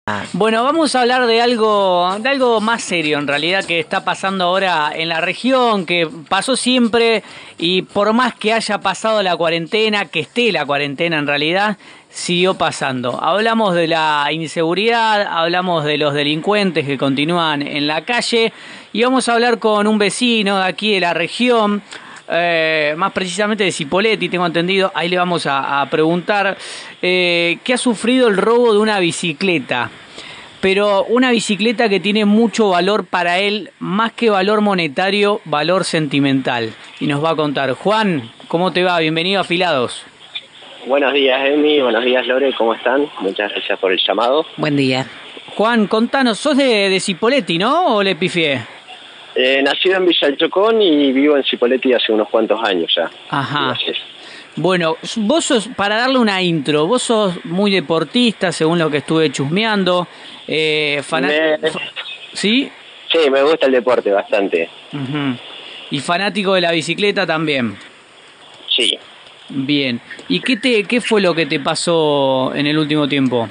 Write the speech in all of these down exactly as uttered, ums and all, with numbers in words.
Bueno, vamos a hablar de algo, de algo más serio en realidad que está pasando ahora en la región, que pasó siempre y por más que haya pasado la cuarentena, que esté la cuarentena en realidad, siguió pasando. Hablamos de la inseguridad, hablamos de los delincuentes que continúan en la calle y vamos a hablar con un vecino de aquí de la región. Eh, más precisamente de Cipolletti, tengo entendido, ahí le vamos a, a preguntar, eh, que ha sufrido el robo de una bicicleta, pero una bicicleta que tiene mucho valor para él, más que valor monetario, valor sentimental, y nos va a contar. Juan, ¿cómo te va? Bienvenido a Afilados. Buenos días, Emi, buenos días, Lore, ¿cómo están? Muchas gracias por el llamado. Buen día. Juan, contanos, ¿sos de, de Cipolletti, no? ¿O le pifié? Eh, nacido en Villa del Chocón y vivo en Cipolletti hace unos cuantos años ya. Ajá. Gracias. Bueno, vos sos, para darle una intro, vos sos muy deportista, según lo que estuve chusmeando. Eh, fanat... me... ¿Sí? Sí, me gusta el deporte bastante. Uh-huh. ¿Y fanático de la bicicleta también? Sí. Bien. ¿Y qué, te, qué fue lo que te pasó en el último tiempo?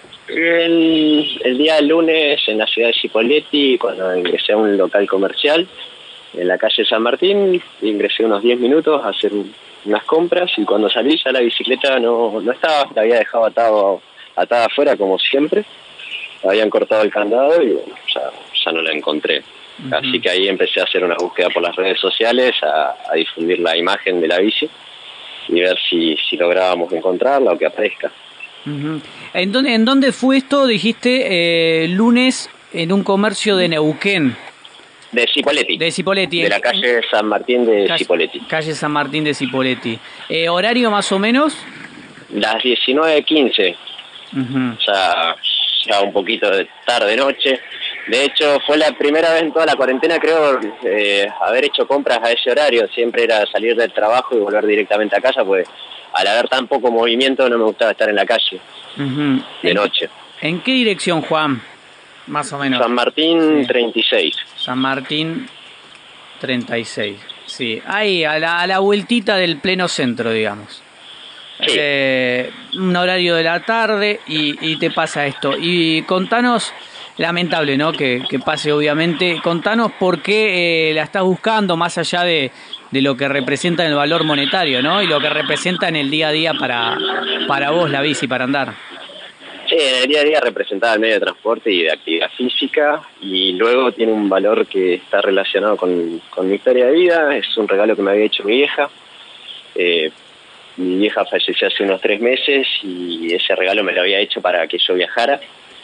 El, el día lunes en la ciudad de Cipolletti, cuando ingresé a un local comercial en la calle San Martín, ingresé unos diez minutos a hacer un, unas compras y cuando salí ya la bicicleta no, no estaba, la había dejado atado, atada afuera como siempre, habían cortado el candado y bueno, ya, ya no la encontré. Uh-huh. Así que ahí empecé a hacer una búsqueda por las redes sociales, a, a difundir la imagen de la bici y ver si, si lográbamos encontrarla o que aparezca. Uh-huh. ¿En dónde, ¿En dónde fue esto? Dijiste eh, lunes en un comercio de Neuquén. De Cipolletti. De Cipolletti. De la calle San Martín de calle, Cipolletti. Calle San Martín de Cipolletti. Eh, ¿Horario más o menos? Las diecinueve quince. Uh-huh. O sea, ya un poquito de tarde-noche. De hecho, fue la primera vez en toda la cuarentena, creo, eh, haber hecho compras a ese horario. Siempre era salir del trabajo y volver directamente a casa, pues al haber tan poco movimiento no me gustaba estar en la calle, uh-huh, de noche. ¿En qué dirección, Juan? Más o menos. San Martín, sí. treinta y seis. San Martín treinta y seis, sí. Ahí, a la, a la vueltita del pleno centro, digamos. Sí. Eh, un horario de la tarde y, y te pasa esto. Y contanos, lamentable, ¿no? Que, que pase, obviamente. Contanos por qué eh, la estás buscando, más allá de, de lo que representa en el valor monetario, ¿no? Y lo que representa en el día a día para, para vos la bici, para andar. Sí, en el día a día representaba el medio de transporte y de actividad física, y luego tiene un valor que está relacionado con, con mi historia de vida. Es un regalo que me había hecho mi vieja. Eh, mi vieja falleció hace unos tres meses y ese regalo me lo había hecho para que yo viajara.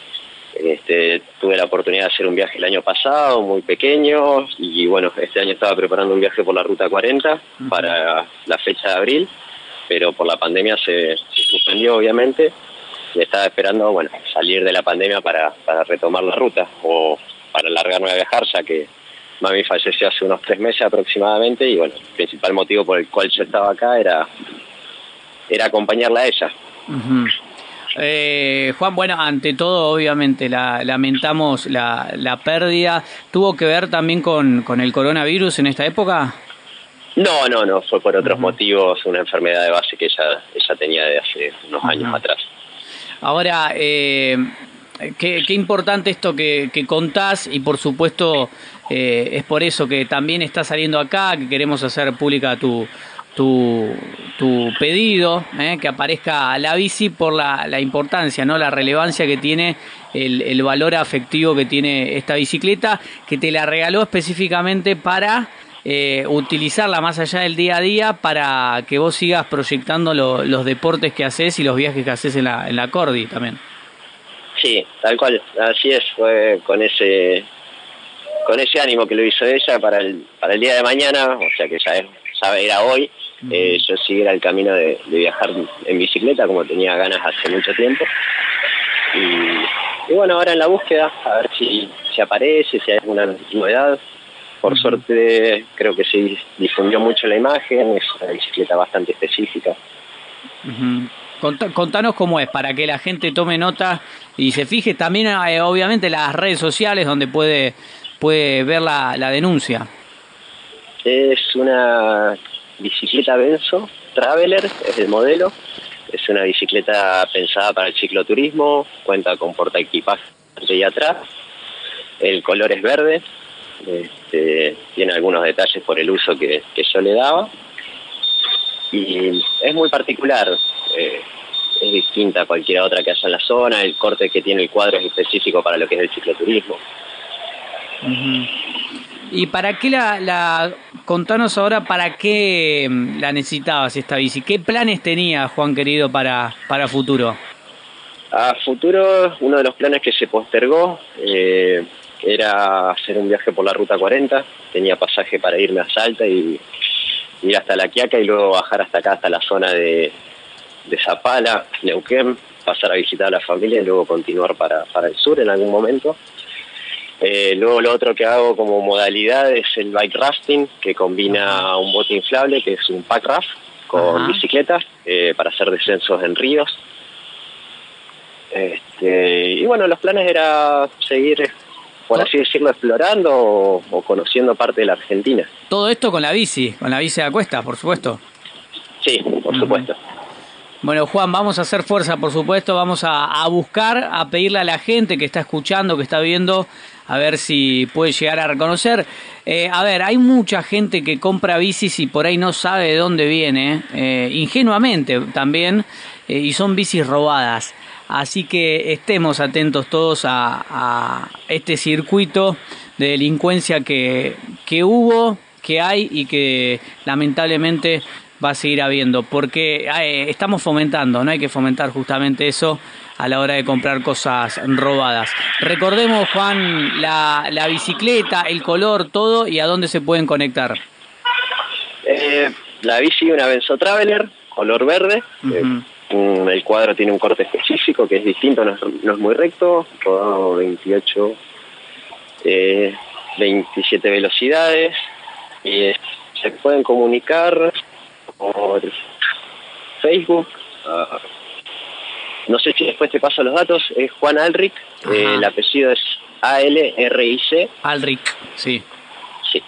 Este, tuve la oportunidad de hacer un viaje el año pasado, muy pequeño, y bueno, este año estaba preparando un viaje por la Ruta cuarenta uh-huh. para la fecha de abril, pero por la pandemia se, se suspendió, obviamente. Y estaba esperando, bueno, salir de la pandemia para, para retomar la ruta o para largarme a viajar, ya que mami falleció hace unos tres meses aproximadamente y bueno, el principal motivo por el cual yo estaba acá era, era acompañarla a ella. Uh-huh. Eh, Juan, bueno, ante todo, obviamente, la, lamentamos la, la pérdida. ¿Tuvo que ver también con, con el coronavirus en esta época? No, no, no, fue por otros uh-huh. motivos, una enfermedad de base que ella, ella tenía de hace unos uh-huh. años atrás. Ahora, eh, qué, qué importante esto que, que contás y por supuesto eh, es por eso que también está saliendo acá, que queremos hacer pública tu, tu, tu pedido, eh, que aparezca la bici por la, la importancia, ¿no? La relevancia que tiene, el, el valor afectivo que tiene esta bicicleta, que te la regaló específicamente para eh, utilizarla más allá del día a día para que vos sigas proyectando lo, los deportes que haces y los viajes que haces en la, en la Cordi también. Sí, tal cual, así es, fue con ese con ese ánimo que lo hizo ella para el para el día de mañana, o sea que ya, es, ya era hoy, uh-huh. eh, yo siguiera el camino de, de viajar en bicicleta como tenía ganas hace mucho tiempo. Y, y bueno, ahora en la búsqueda, a ver si, si aparece, si hay alguna novedad. Por uh-huh. suerte creo que se difundió mucho la imagen, es una bicicleta bastante específica. Uh-huh. Contanos cómo es, para que la gente tome nota y se fije también, eh, obviamente, las redes sociales donde puede, puede ver la, la denuncia. Es una bicicleta Benzo, Traveler, es el modelo, Es una bicicleta pensada para el cicloturismo, cuenta con portaequipaje delante y atrás. El color es verde, este, tiene algunos detalles por el uso que, que yo le daba. Y es muy particular, eh, es distinta a cualquier otra que haya en la zona. El corte que tiene el cuadro es específico para lo que es el cicloturismo. Uh-huh. ¿Y para qué la, la... Contanos ahora para qué la necesitabas esta bici? ¿Qué planes tenía, Juan querido, para, para futuro? A futuro, uno de los planes que se postergó eh, era hacer un viaje por la Ruta cuarenta. Tenía pasaje para irme a Salta y ir hasta La Quiaca y luego bajar hasta acá, hasta la zona de, de Zapala, Neuquén, pasar a visitar a la familia y luego continuar para, para el sur en algún momento. Eh, luego lo otro que hago como modalidad es el bike rafting, que combina un bote inflable, que es un pack raft, con Ajá. bicicletas, eh, para hacer descensos en ríos. Este, y bueno, los planes era seguir, por así decirlo, explorando o, o conociendo parte de la Argentina. Todo esto con la bici, con la bici a cuestas, por supuesto. Sí, por uh-huh. supuesto. Bueno, Juan, vamos a hacer fuerza, por supuesto, vamos a, a buscar, a pedirle a la gente que está escuchando, que está viendo, a ver si puede llegar a reconocer. Eh, a ver, hay mucha gente que compra bicis y por ahí no sabe de dónde viene, eh, ingenuamente también, eh, y son bicis robadas. Así que estemos atentos todos a, a este circuito de delincuencia que, que hubo, que hay y que lamentablemente va a seguir habiendo, porque eh, estamos fomentando, no hay que fomentar justamente eso a la hora de comprar cosas robadas. Recordemos, Juan, la, la bicicleta, el color, todo, y a dónde se pueden conectar. Eh, la bici, una Benzo Traveler, color verde. Uh-huh. eh, el cuadro tiene un corte específico que es distinto, no es, no es muy recto, rodado veintiocho, eh, veintisiete velocidades, y eh, se pueden comunicar por Facebook. Uh, no sé si después te paso los datos. Es Juan Alric, eh, el apellido es A L R I C. Alric, sí. Sí.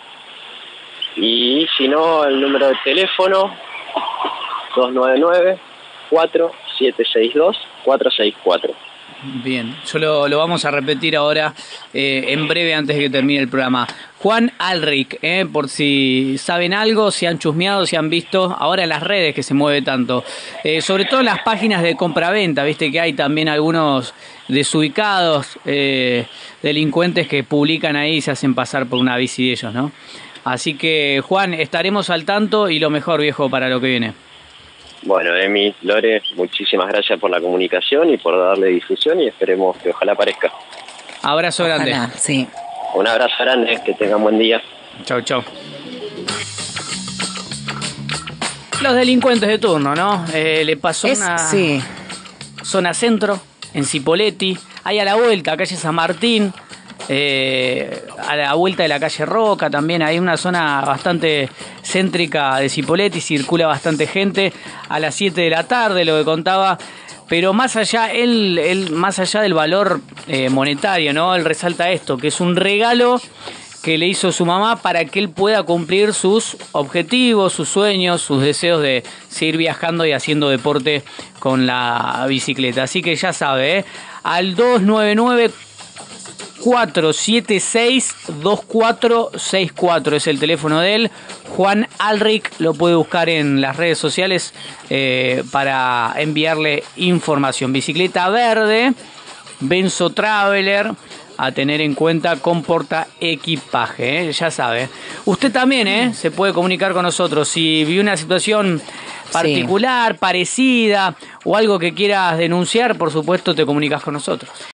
Y si no, el número de teléfono dos nueve nueve, cuatro siete seis dos, cuatro seis cuatro. Bien, yo lo, lo vamos a repetir ahora eh, en breve antes de que termine el programa. Juan Alric, eh, por si saben algo, si han chusmeado, si han visto ahora en las redes que se mueve tanto. Eh, sobre todo en las páginas de compraventa, viste que hay también algunos desubicados eh, delincuentes que publican ahí y se hacen pasar por una bici de ellos, ¿no? Así que, Juan, estaremos al tanto y lo mejor, viejo, para lo que viene. Bueno, Emi, Lore, muchísimas gracias por la comunicación y por darle difusión y esperemos que ojalá aparezca. Abrazo grande. Ojalá, sí. Un abrazo grande, que tengan buen día. Chau, chau. Los delincuentes de turno, ¿no? Eh, le pasó es, una sí. zona centro, en Cipolletti, ahí a la vuelta, calle San Martín, eh, a la vuelta de la calle Roca también, hay una zona bastante céntrica de Cipolletti, circula bastante gente a las siete de la tarde, lo que contaba, pero más allá, él, él más allá del valor eh, monetario, ¿no? Él resalta esto, que es un regalo que le hizo su mamá para que él pueda cumplir sus objetivos, sus sueños, sus deseos de seguir viajando y haciendo deporte con la bicicleta. Así que ya sabe, ¿eh? Al dos nueve nueve, cuatro siete seis, dos cuatro seis cuatro es el teléfono de él. Juan Alric lo puede buscar en las redes sociales eh, para enviarle información. Bicicleta verde, Benzo Traveler, a tener en cuenta con porta equipaje, ¿eh? Ya sabe. Usted también ¿eh? se puede comunicar con nosotros si vio una situación particular, sí. parecida o algo que quieras denunciar, por supuesto te comunicas con nosotros.